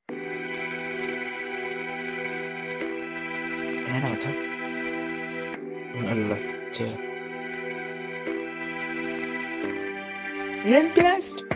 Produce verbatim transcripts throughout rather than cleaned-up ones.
Cái này là chắc. Allah, yeah. And best.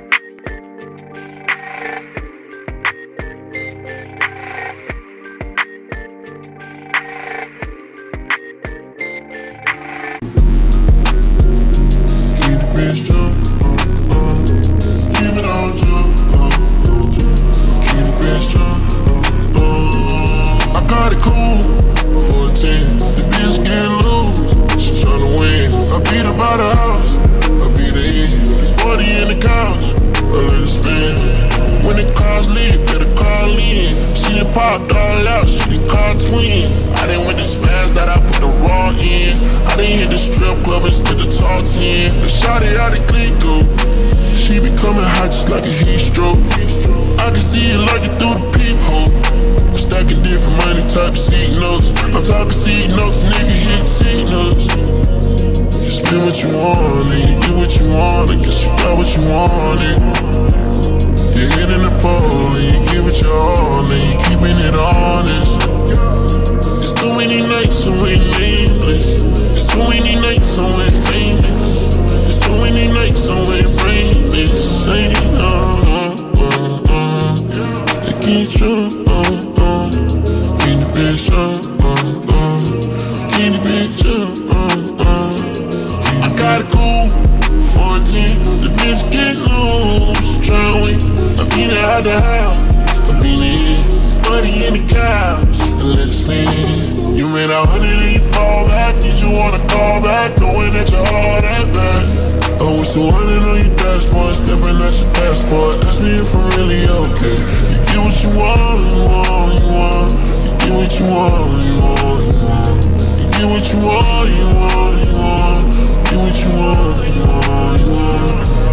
Keep the bitch jump, uh, uh. Keep it on jump, uh, uh. Keep the bitch jump, uh, uh. I got it cool for a ten. The bitch getting loose, she tryna win. I beat her by the house, I beat her in. It's forty in the couch, I let it spin. When the car's lit, better call in. She done popped all out, she done called twin. I done went to spaz that I put the raw in. I done hit the strip club instead of talk ten. The shot it out of Glico. She be coming hot just like a heat stroke. I can see it lurking through the peephole. I'm stacking different money type of seat notes. I'm talking seat notes, nigga hit seat notes. You spend what you want and you get what you want. I guess you got what you wanted. You're hitting the pole and you give it your all and you keeping it honest. It's too many nights and we're nameless. It's too many nights and we're famous. It's too many nights and we're brainless. Say, uh, uh, uh, uh. They keep you, uh, uh. Keep the bitch up, uh, uh. Keep the bitch up, uh, uh. I got it cool for a ten. The bitch get loose, tryna win. I beat it out the house, I beat it in. Money in the couch, and let it spin. You made a hundred and you fall back. Did you wanna call back, knowing that you're all that bad? Oh, it's two hundred on your dashboard, stepping at your passport. Ask me if I'm really okay. You get what you want, you want, you want. You get what you want, you want, you want. You get what you want, you want, you want. You get what you want, you want, you want.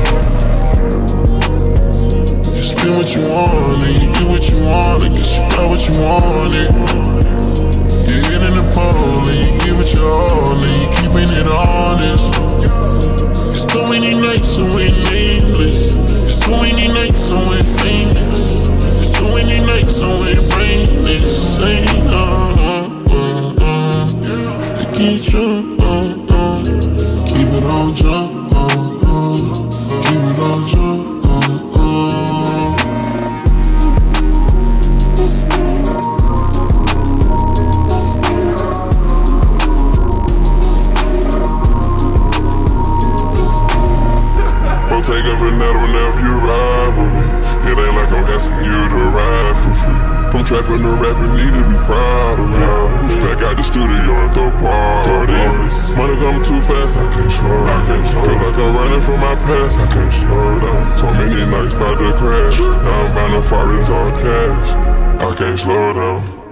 You spend what you want and you get what you want. I guess you got what you wanted. You're hitting the pole and you give it your all and you keeping it honest. It's too many nights and we're nameless. It's too many nights and we're famous. It's too many nights and we're brainless. Say, uh, uh, uh, uh. They keep you, uh, uh. Keep it on jump, uh, uh. Keep it on jump, uh, uh. Take up another whenever you ride with me. It ain't like I'm asking you to ride for free. From trapping to rapping, need to be proud of me. Back out the studio and throw parties. Money coming too fast, I can't slow down. I can't slow Feel like I'm running from my past, I can't slow down. So many nights about to crash. Now I'm buying no foreigns on cash. I can't slow down.